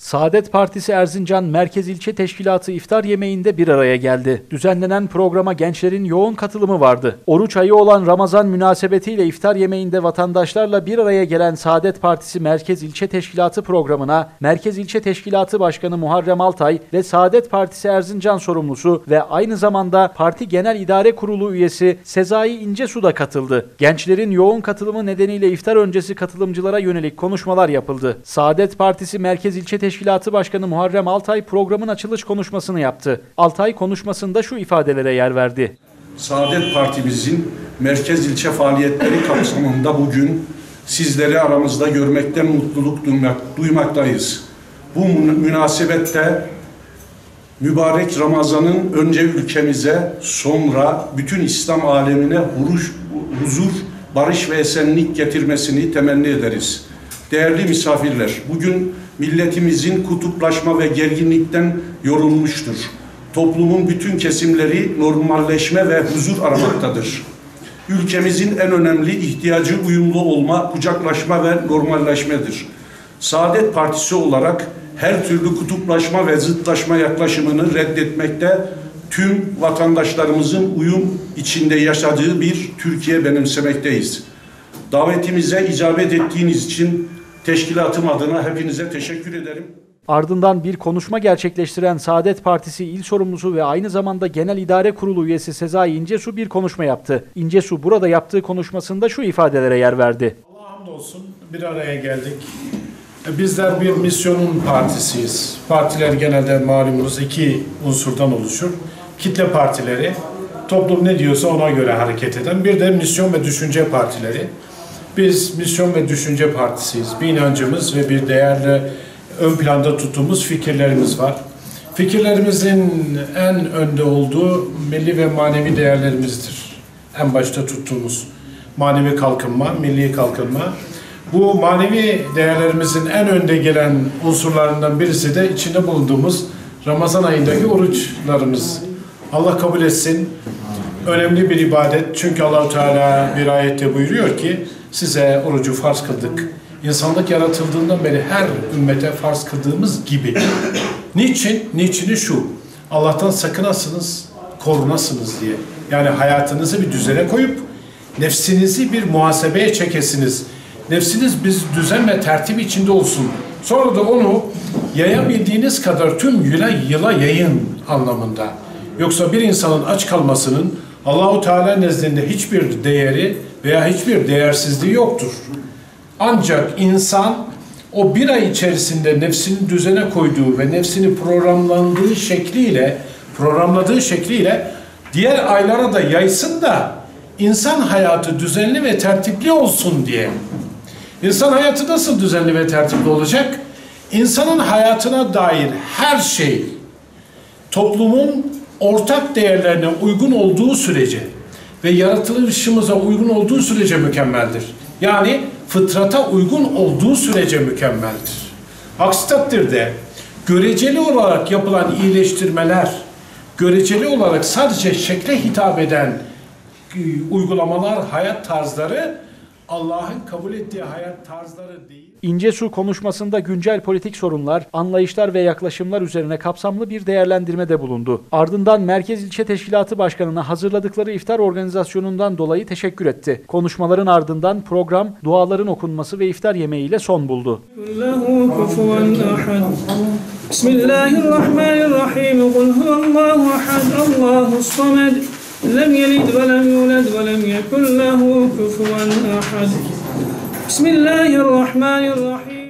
Saadet Partisi Erzincan Merkez İlçe Teşkilatı iftar yemeğinde bir araya geldi. Düzenlenen programa gençlerin yoğun katılımı vardı. Oruç ayı olan Ramazan münasebetiyle iftar yemeğinde vatandaşlarla bir araya gelen Saadet Partisi Merkez İlçe Teşkilatı programına Merkez İlçe Teşkilatı Başkanı Muharrem Altay ve Saadet Partisi Erzincan sorumlusu ve aynı zamanda Parti Genel İdare Kurulu üyesi Sezai İncesu da katıldı. Gençlerin yoğun katılımı nedeniyle iftar öncesi katılımcılara yönelik konuşmalar yapıldı. Saadet Partisi Merkez İlçe Teşkilatı Başkanı Muharrem Altay programın açılış konuşmasını yaptı. Altay konuşmasında şu ifadelere yer verdi. Saadet Partimizin merkez ilçe faaliyetleri kapsamında bugün sizleri aramızda görmekten mutluluk duymaktayız. Bu münasebette mübarek Ramazan'ın önce ülkemize, sonra bütün İslam alemine huzur, barış ve esenlik getirmesini temenni ederiz. Değerli misafirler, bugün milletimizin kutuplaşma ve gerginlikten yorulmuştur. Toplumun bütün kesimleri normalleşme ve huzur aramaktadır. Ülkemizin en önemli ihtiyacı uyumlu olma, kucaklaşma ve normalleşmedir. Saadet Partisi olarak her türlü kutuplaşma ve zıtlaşma yaklaşımını reddetmekte, tüm vatandaşlarımızın uyum içinde yaşadığı bir Türkiye benimsemekteyiz. Davetimize icabet ettiğiniz için teşkilatım adına hepinize teşekkür ederim. Ardından bir konuşma gerçekleştiren Saadet Partisi İl Sorumlusu ve aynı zamanda Genel İdare Kurulu üyesi Sezai İncesu bir konuşma yaptı. İncesu burada yaptığı konuşmasında şu ifadelere yer verdi. Allah'a hamdolsun bir araya geldik. Bizler bir misyonun partisiyiz. Partiler genelde malumunuz iki unsurdan oluşur. Kitle partileri, toplum ne diyorsa ona göre hareket eden, bir de misyon ve düşünce partileri. Biz misyon ve düşünce partisiyiz. Bir inancımız ve bir değerli ön planda tuttuğumuz fikirlerimiz var. Fikirlerimizin en önde olduğu milli ve manevi değerlerimizdir. En başta tuttuğumuz manevi kalkınma, milli kalkınma. Bu manevi değerlerimizin en önde gelen unsurlarından birisi de içinde bulunduğumuz Ramazan ayındaki oruçlarımız. Allah kabul etsin. Önemli bir ibadet. Çünkü Allah-u Teala bir ayette buyuruyor ki size orucu farz kıldık. İnsanlık yaratıldığından beri her ümmete farz kıldığımız gibi. Niçin? Niçini şu. Allah'tan sakınasınız, korunasınız diye. Yani hayatınızı bir düzene koyup nefsinizi bir muhasebeye çekesiniz. Nefsiniz bir düzen ve tertip içinde olsun. Sonra da onu yayabildiğiniz kadar tüm yıla yayın anlamında. Yoksa bir insanın aç kalmasının Allah-u Teala nezdinde hiçbir değeri veya hiçbir değersizliği yoktur. Ancak insan o bir ay içerisinde nefsini düzene koyduğu ve nefsini programladığı şekliyle diğer aylara da yaysın da insan hayatı düzenli ve tertipli olsun diye. İnsan hayatı nasıl düzenli ve tertipli olacak? İnsanın hayatına dair her şey toplumun ortak değerlerine uygun olduğu sürece ve yaratılışımıza uygun olduğu sürece mükemmeldir. Yani fıtrata uygun olduğu sürece mükemmeldir. Aksi takdirde göreceli olarak yapılan iyileştirmeler, göreceli olarak sadece şekle hitap eden uygulamalar, hayat tarzları Allah'ın kabul ettiği hayat tarzları değil. İncesu konuşmasında güncel politik sorunlar, anlayışlar ve yaklaşımlar üzerine kapsamlı bir değerlendirmede bulundu. Ardından Merkez İlçe Teşkilatı Başkanı'na hazırladıkları iftar organizasyonundan dolayı teşekkür etti. Konuşmaların ardından program duaların okunması ve iftar yemeğiyle son buldu. Bismillahirrahmanirrahim. Kul huvallahu ahad, Allahus samed. لم يلد ولم يولد ولم يكن له كفوا أحد بسم الله الرحمن الرحيم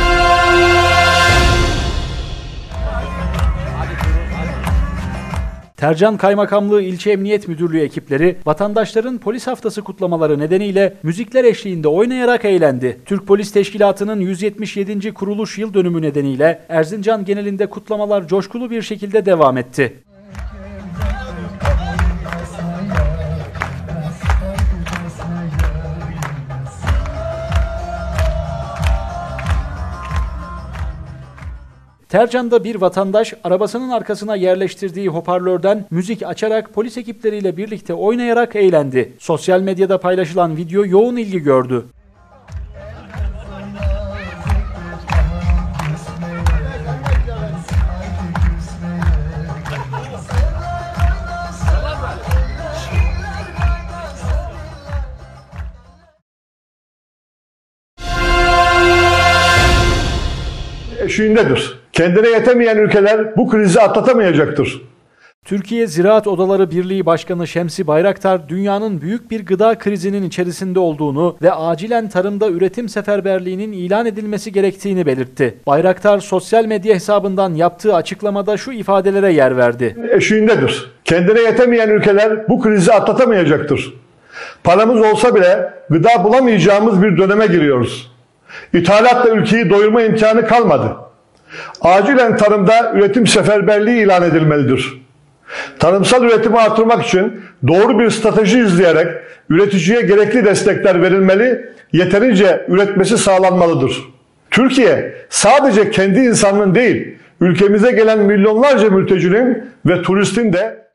Tercan Kaymakamlığı İlçe Emniyet Müdürlüğü ekipleri vatandaşların polis haftası kutlamaları nedeniyle müzikler eşliğinde oynayarak eğlendi. Türk Polis Teşkilatı'nın 177. kuruluş yıl dönümü nedeniyle Erzincan genelinde kutlamalar coşkulu bir şekilde devam etti. Tercan'da bir vatandaş arabasının arkasına yerleştirdiği hoparlörden müzik açarak polis ekipleriyle birlikte oynayarak eğlendi. Sosyal medyada paylaşılan video yoğun ilgi gördü. eşiğindedir. Kendine yetemeyen ülkeler bu krizi atlatamayacaktır. Türkiye Ziraat Odaları Birliği Başkanı Şemsi Bayraktar, dünyanın büyük bir gıda krizinin içerisinde olduğunu ve acilen tarımda üretim seferberliğinin ilan edilmesi gerektiğini belirtti. Bayraktar, sosyal medya hesabından yaptığı açıklamada şu ifadelere yer verdi. Eşiğindedir. Kendine yetemeyen ülkeler bu krizi atlatamayacaktır. Paramız olsa bile gıda bulamayacağımız bir döneme giriyoruz. İthalatla ülkeyi doyurma imkanı kalmadı. Acilen tarımda üretim seferberliği ilan edilmelidir. Tarımsal üretimi artırmak için doğru bir strateji izleyerek üreticiye gerekli destekler verilmeli, yeterince üretmesi sağlanmalıdır. Türkiye sadece kendi insanının değil, ülkemize gelen milyonlarca mültecinin ve turistin de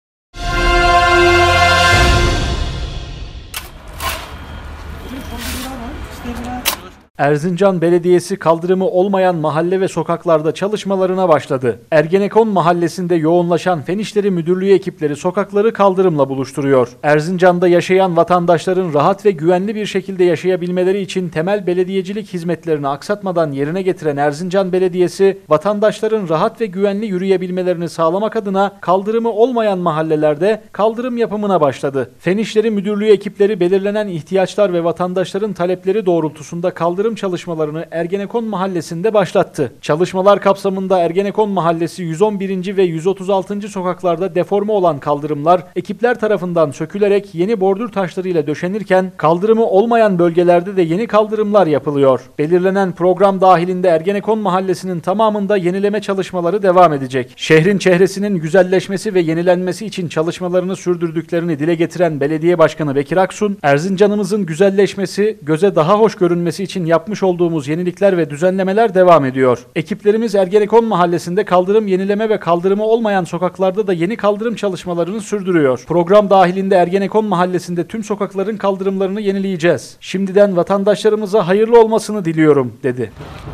Erzincan Belediyesi kaldırımı olmayan mahalle ve sokaklarda çalışmalarına başladı. Ergenekon mahallesinde yoğunlaşan Fen İşleri Müdürlüğü ekipleri sokakları kaldırımla buluşturuyor. Erzincan'da yaşayan vatandaşların rahat ve güvenli bir şekilde yaşayabilmeleri için temel belediyecilik hizmetlerini aksatmadan yerine getiren Erzincan Belediyesi, vatandaşların rahat ve güvenli yürüyebilmelerini sağlamak adına kaldırımı olmayan mahallelerde kaldırım yapımına başladı. Fen İşleri Müdürlüğü ekipleri belirlenen ihtiyaçlar ve vatandaşların talepleri doğrultusunda kaldırım çalışmalarını Ergenekon Mahallesi'nde başlattı. Çalışmalar kapsamında Ergenekon Mahallesi 111. ve 136. sokaklarda deforme olan kaldırımlar ekipler tarafından sökülerek yeni bordür taşlarıyla döşenirken kaldırımı olmayan bölgelerde de yeni kaldırımlar yapılıyor. Belirlenen program dahilinde Ergenekon Mahallesi'nin tamamında yenileme çalışmaları devam edecek. Şehrin çehresinin güzelleşmesi ve yenilenmesi için çalışmalarını sürdürdüklerini dile getiren Belediye Başkanı Bekir Aksun, Erzincan'ımızın güzelleşmesi, göze daha hoş görünmesi için yapmış olduğumuz yenilikler ve düzenlemeler devam ediyor. Ekiplerimiz Ergenekon Mahallesi'nde kaldırım yenileme ve kaldırımı olmayan sokaklarda da yeni kaldırım çalışmalarını sürdürüyor. Program dahilinde Ergenekon Mahallesi'nde tüm sokakların kaldırımlarını yenileyeceğiz. Şimdiden vatandaşlarımıza hayırlı olmasını diliyorum, dedi.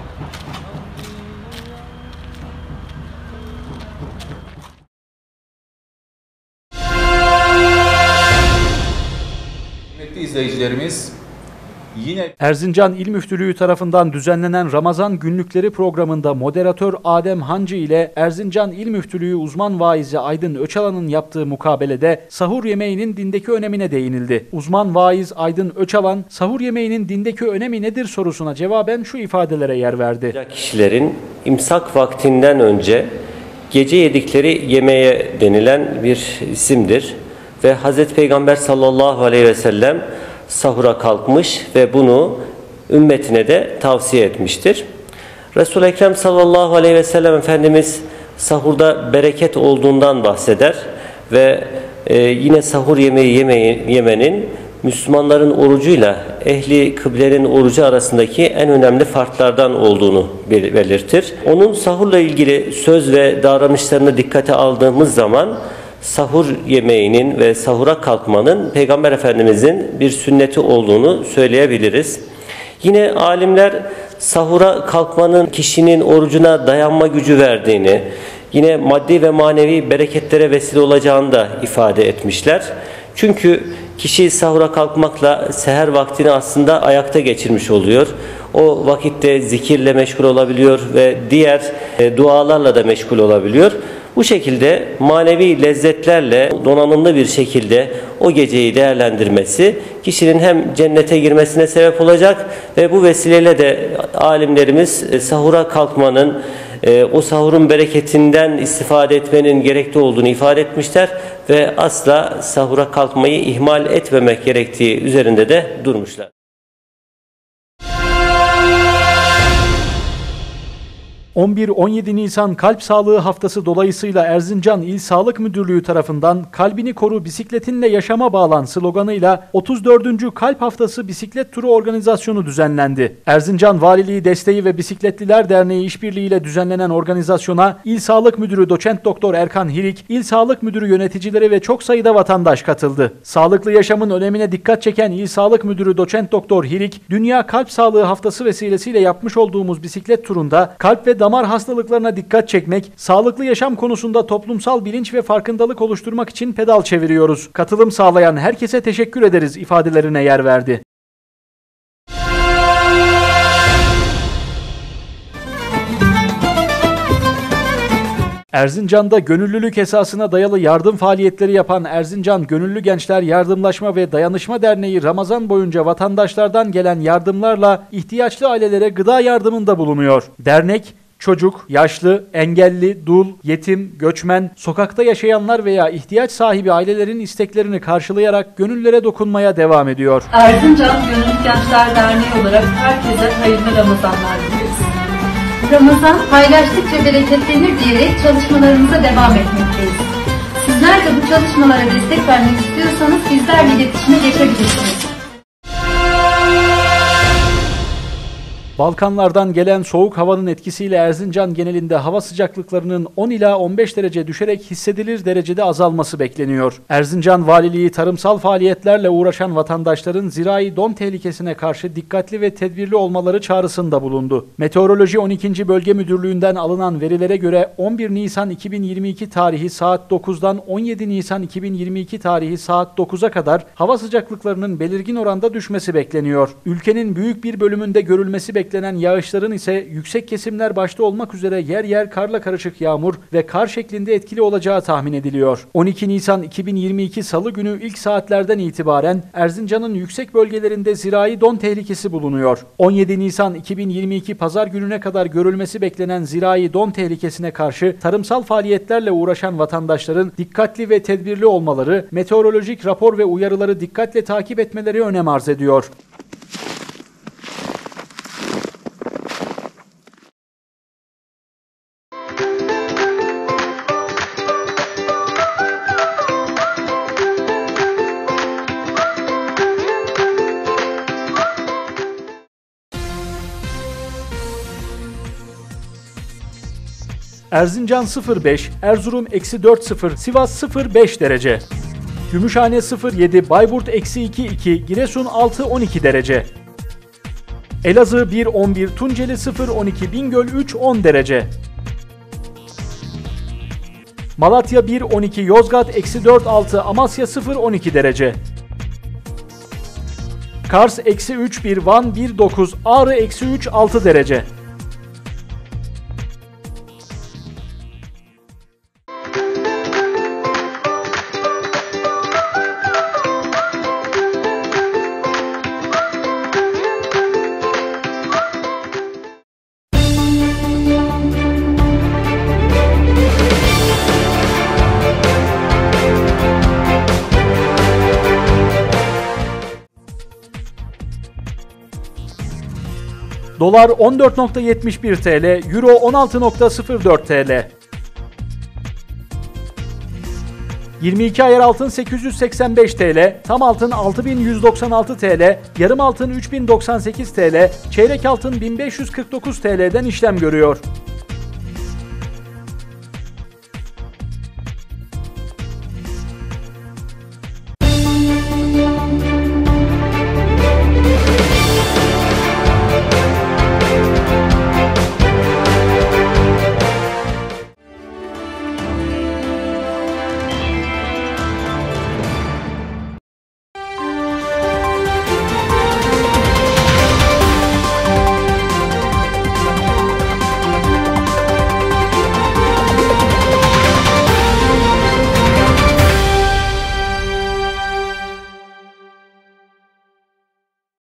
Kıymetli izleyicilerimiz, yine Erzincan İl Müftülüğü tarafından düzenlenen Ramazan Günlükleri programında moderatör Adem Hancı ile Erzincan İl Müftülüğü uzman vaizi Aydın Öçalan'ın yaptığı mukabelede sahur yemeğinin dindeki önemine değinildi. Uzman vaiz Aydın Öçalan, sahur yemeğinin dindeki önemi nedir sorusuna cevaben şu ifadelere yer verdi. Kişilerin imsak vaktinden önce gece yedikleri yemeğe denilen bir isimdir ve Hazreti Peygamber sallallahu aleyhi ve sellem sahura kalkmış ve bunu ümmetine de tavsiye etmiştir. Resul-i Ekrem sallallahu aleyhi ve sellem Efendimiz sahurda bereket olduğundan bahseder ve yine sahur yemeği yemenin Müslümanların orucuyla ehli kıblenin orucu arasındaki en önemli farklardan olduğunu belirtir. Onun sahurla ilgili söz ve davranışlarını dikkate aldığımız zaman sahur yemeğinin ve sahura kalkmanın Peygamber Efendimizin bir sünneti olduğunu söyleyebiliriz. Yine alimler sahura kalkmanın kişinin orucuna dayanma gücü verdiğini, yine maddi ve manevi bereketlere vesile olacağını da ifade etmişler. Çünkü kişi sahura kalkmakla seher vaktini aslında ayakta geçirmiş oluyor. O vakitte zikirle meşgul olabiliyor ve diğer dualarla da meşgul olabiliyor. Bu şekilde manevi lezzetlerle donanımlı bir şekilde o geceyi değerlendirmesi kişinin hem cennete girmesine sebep olacak ve bu vesileyle de alimlerimiz sahura kalkmanın, o sahurun bereketinden istifade etmenin gerekli olduğunu ifade etmişler ve asla sahura kalkmayı ihmal etmemek gerektiği üzerinde de durmuşlar. 11-17 Nisan Kalp Sağlığı Haftası dolayısıyla Erzincan İl Sağlık Müdürlüğü tarafından "Kalbini Koru Bisikletinle Yaşama Bağlan" sloganıyla 34. Kalp Haftası bisiklet turu organizasyonu düzenlendi. Erzincan Valiliği desteği ve Bisikletliler Derneği işbirliğiyle düzenlenen organizasyona İl Sağlık Müdürü Doçent Doktor Erkan Hirik, İl Sağlık Müdürü yöneticileri ve çok sayıda vatandaş katıldı. Sağlıklı yaşamın önemine dikkat çeken İl Sağlık Müdürü Doçent Doktor Hirik, Dünya Kalp Sağlığı Haftası vesilesiyle yapmış olduğumuz bisiklet turunda kalp ve damar hastalıklarına dikkat çekmek, sağlıklı yaşam konusunda toplumsal bilinç ve farkındalık oluşturmak için pedal çeviriyoruz. Katılım sağlayan herkese teşekkür ederiz ifadelerine yer verdi. Erzincan'da gönüllülük esasına dayalı yardım faaliyetleri yapan Erzincan Gönüllü Gençler Yardımlaşma ve Dayanışma Derneği Ramazan boyunca vatandaşlardan gelen yardımlarla ihtiyaçlı ailelere gıda yardımında bulunuyor. Dernek, çocuk, yaşlı, engelli, dul, yetim, göçmen, sokakta yaşayanlar veya ihtiyaç sahibi ailelerin isteklerini karşılayarak gönüllere dokunmaya devam ediyor. Erzincan Gönüllü Gençler Derneği olarak herkese hayırlı Ramazanlar diliyoruz. Ramazan paylaştıkça bereketlenir diyerek çalışmalarımıza devam etmekteyiz. Sizler de bu çalışmalara destek vermek istiyorsanız bizlerle iletişime geçebilirsiniz. Balkanlardan gelen soğuk havanın etkisiyle Erzincan genelinde hava sıcaklıklarının 10 ila 15 derece düşerek hissedilir derecede azalması bekleniyor. Erzincan Valiliği tarımsal faaliyetlerle uğraşan vatandaşların zirai don tehlikesine karşı dikkatli ve tedbirli olmaları çağrısında bulundu. Meteoroloji 12. Bölge Müdürlüğü'nden alınan verilere göre 11 Nisan 2022 tarihi saat 9'dan 17 Nisan 2022 tarihi saat 9'a kadar hava sıcaklıklarının belirgin oranda düşmesi bekleniyor. Ülkenin büyük bir bölümünde görülmesi beklenen yağışların ise yüksek kesimler başta olmak üzere yer yer karla karışık yağmur ve kar şeklinde etkili olacağı tahmin ediliyor. 12 Nisan 2022 Salı günü ilk saatlerden itibaren Erzincan'ın yüksek bölgelerinde zirai don tehlikesi bulunuyor. 17 Nisan 2022 Pazar gününe kadar görülmesi beklenen zirai don tehlikesine karşı tarımsal faaliyetlerle uğraşan vatandaşların dikkatli ve tedbirli olmaları, meteorolojik rapor ve uyarıları dikkatle takip etmeleri önem arz ediyor. Erzincan 0,5, Erzurum -4,0, Sivas 0,5 derece. Gümüşhane 0,7, Bayburt -2,2, Giresun 6,12 derece. Elazığ 1,11, Tunceli 0,12, Bingöl 3,10 derece. Malatya 1,12, Yozgat -4,6, Amasya 0,12 derece. Kars -3,1, Van 1,9, Ağrı -3,6 derece. Dolar 14,71 TL, Euro 16,04 TL. 22 ayar altın 885 TL, tam altın 6196 TL, yarım altın 3098 TL, çeyrek altın 1549 TL'den işlem görüyor.